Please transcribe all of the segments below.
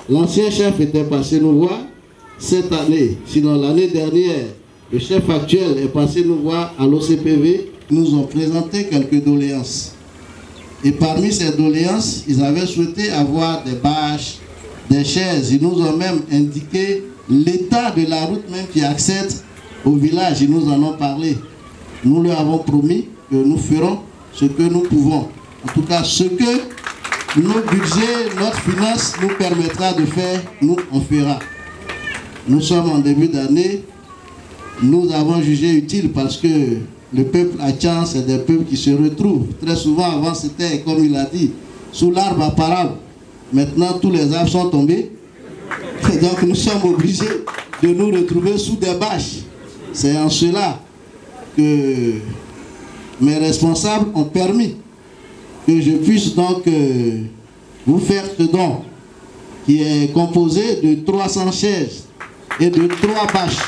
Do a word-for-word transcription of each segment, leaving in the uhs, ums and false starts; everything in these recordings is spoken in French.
L'ancien chef était passé nous voir cette année. Sinon, l'année dernière, le chef actuel est passé nous voir à l'O C P V. Ils nous ont présenté quelques doléances. Et parmi ces doléances, ils avaient souhaité avoir des bâches, des chaises. Ils nous ont même indiqué l'état de la route même qui accède au village. Ils nous en ont parlé. Nous leur avons promis que nous ferons ce que nous pouvons. En tout cas, ce que nos budgets, notre finance nous permettra de faire, nous on fera. Nous sommes en début d'année. Nous avons jugé utile parce que le peuple à Tchan, c'est des peuples qui se retrouvent. Très souvent, avant, c'était, comme il a dit, sous l'arbre à parable. Maintenant, tous les arbres sont tombés. Et donc, nous sommes obligés de nous retrouver sous des bâches. C'est en cela que mes responsables ont permis que je puisse donc euh, vous faire ce don qui est composé de trois cents chaises et de trois bâches.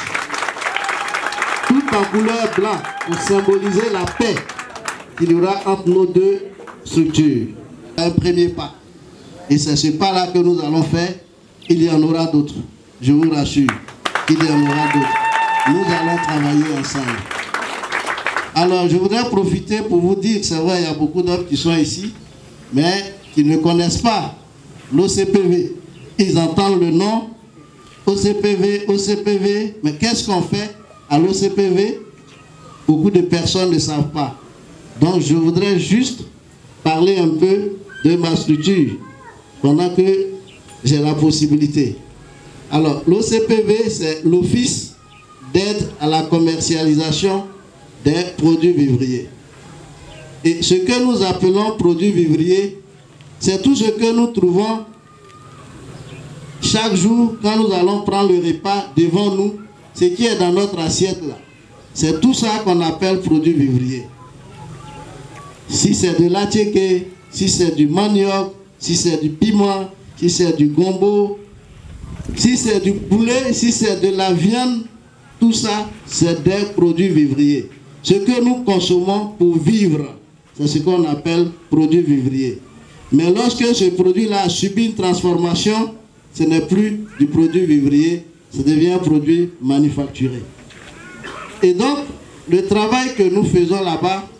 Tout en couleur blanc pour symboliser la paix qu'il y aura entre nos deux structures. Un premier pas. Et c'est ce pas-là que nous allons faire. Il y en aura d'autres. Je vous rassure. Il y en aura d'autres. Nous allons travailler ensemble. Alors, je voudrais profiter pour vous dire, c'est vrai, il y a beaucoup d'hommes qui sont ici, mais qui ne connaissent pas l'O C P V. Ils entendent le nom O C P V, O C P V, mais qu'est-ce qu'on fait à l'O C P V? Beaucoup de personnes ne savent pas. Donc, je voudrais juste parler un peu de ma structure pendant que j'ai la possibilité. Alors, l'O C P V, c'est l'Office d'aide à la commercialisation des produits vivriers. Et ce que nous appelons produits vivriers, c'est tout ce que nous trouvons chaque jour quand nous allons prendre le repas devant nous, ce qui est dans notre assiette là. C'est tout ça qu'on appelle produits vivriers. Si c'est de l'attiéké, si c'est du manioc, si c'est du piment, si c'est du gombo, si c'est du poulet, si c'est de la viande, tout ça, c'est des produits vivriers. Ce que nous consommons pour vivre, c'est ce qu'on appelle produits vivriers. Mais lorsque ce produit-là a subi une transformation, ce n'est plus du produit vivrier, ça devient un produit manufacturé. Et donc, le travail que nous faisons là-bas,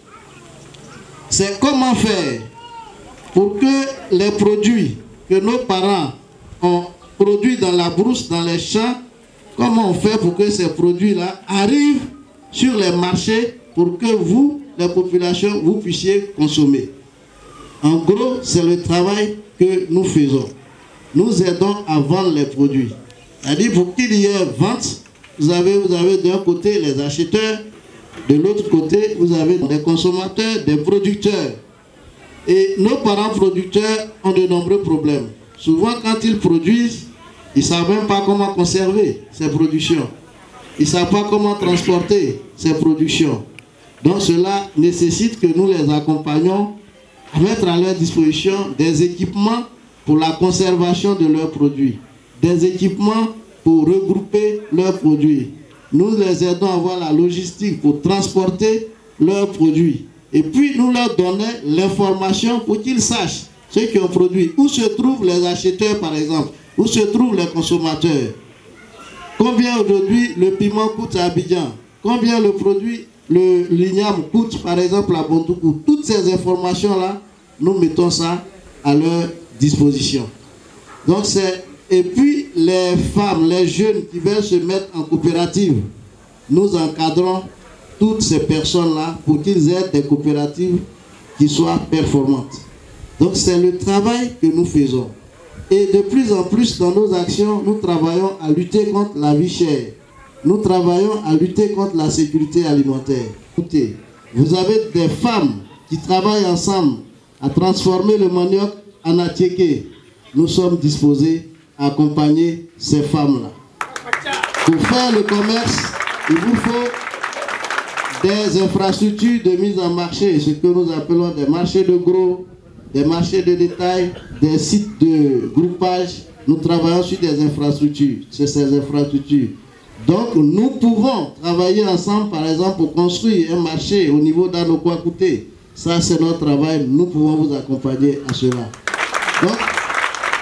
c'est comment faire pour que les produits que nos parents ont produits dans la brousse, dans les champs, comment on fait pour que ces produits-là arrivent sur les marchés pour que vous, les populations, vous puissiez consommer. En gros, c'est le travail que nous faisons. Nous aidons à vendre les produits. C'est-à-dire, pour qu'il y ait vente, vous avez, vous avez d'un côté les acheteurs, de l'autre côté, vous avez des consommateurs, des producteurs. Et nos parents producteurs ont de nombreux problèmes. Souvent, quand ils produisent, ils ne savent même pas comment conserver ces productions. Ils ne savent pas comment transporter ces productions. Donc cela nécessite que nous les accompagnions à mettre à leur disposition des équipements pour la conservation de leurs produits, des équipements pour regrouper leurs produits. Nous les aidons à avoir la logistique pour transporter leurs produits. Et puis nous leur donnons l'information pour qu'ils sachent ceux qui ont produit, où se trouvent les acheteurs par exemple, où se trouvent les consommateurs. Combien aujourd'hui le piment coûte à Abidjan? Combien le produit, le l'igname coûte par exemple à Bondoukou? Toutes ces informations-là, nous mettons ça à leur disposition. Donc c'est... Et puis les femmes, les jeunes qui veulent se mettre en coopérative, nous encadrons toutes ces personnes-là pour qu'ils aient des coopératives qui soient performantes. Donc c'est le travail que nous faisons. Et de plus en plus dans nos actions, nous travaillons à lutter contre la vie chère. Nous travaillons à lutter contre la sécurité alimentaire. Écoutez, vous avez des femmes qui travaillent ensemble à transformer le manioc en attiéké. Nous sommes disposés à accompagner ces femmes-là. Pour faire le commerce, il vous faut des infrastructures de mise en marché, ce que nous appelons des marchés de gros, des marchés de détail, des sites de groupage. Nous travaillons sur des infrastructures, sur ces infrastructures. Donc nous pouvons travailler ensemble, par exemple, pour construire un marché au niveau d'Anokwa-Kouté. Ça, c'est notre travail. Nous pouvons vous accompagner à cela. Donc,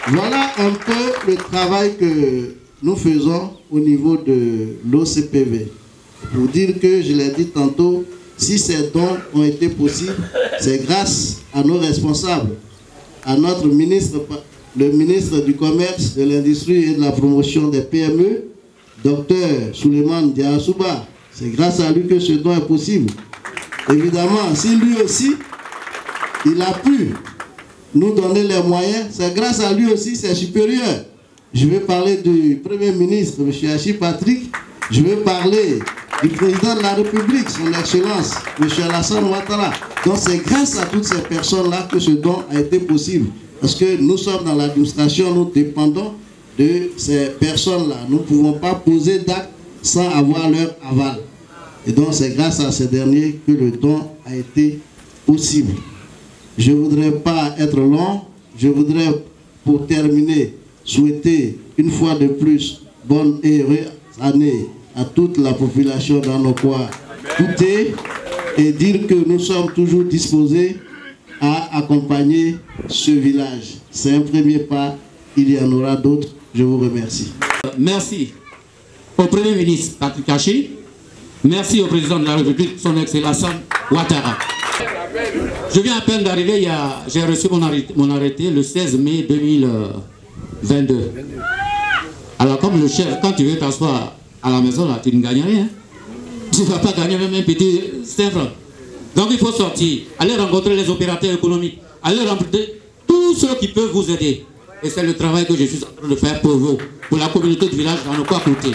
Voilà un peu le travail que nous faisons au niveau de l'O C P V. Pour dire que, je l'ai dit tantôt, si ces dons ont été possibles, c'est grâce à nos responsables, à notre ministre, le ministre du Commerce, de l'Industrie et de la Promotion des P M E, docteur Souleymane Diassouba. C'est grâce à lui que ce don est possible. Évidemment, si lui aussi, il a pu nous donner les moyens, c'est grâce à lui aussi, c'est supérieur. Je vais parler du Premier ministre, M. Hachi Patrick. Je vais parler du Président de la République, son Excellence, M. Alassane Ouattara. Donc c'est grâce à toutes ces personnes-là que ce don a été possible. Parce que nous sommes dans l'administration, nous dépendons de ces personnes-là. Nous ne pouvons pas poser d'actes sans avoir leur aval. Et donc c'est grâce à ces derniers que le don a été possible. Je ne voudrais pas être long. Je voudrais, pour terminer, souhaiter une fois de plus bonne et heureuse année à toute la population dans nos coins toutés et dire que nous sommes toujours disposés à accompagner ce village. C'est un premier pas, il y en aura d'autres. Je vous remercie. Merci au Premier ministre Patrick Hachi. Merci au Président de la République, son Excellence Ouattara. Je viens à peine d'arriver, j'ai reçu mon arrêté, mon arrêté le seize mai deux mille vingt-deux. Alors comme le chef, quand tu veux t'asseoir à la maison, là, tu ne gagnes rien. Tu ne vas pas gagner même un petit cinq francs. Donc il faut sortir, aller rencontrer les opérateurs économiques, aller rencontrer tous ceux qui peuvent vous aider. Et c'est le travail que je suis en train de faire pour vous, pour la communauté du village dans nos coins côtés.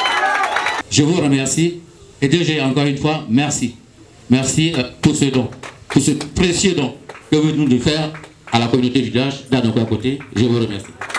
Je vous remercie. Et déjà, encore une fois, merci. Merci pour ce don, pour ce précieux don que vous venez de faire à la communauté du village dans nos coins côtés. Je vous remercie.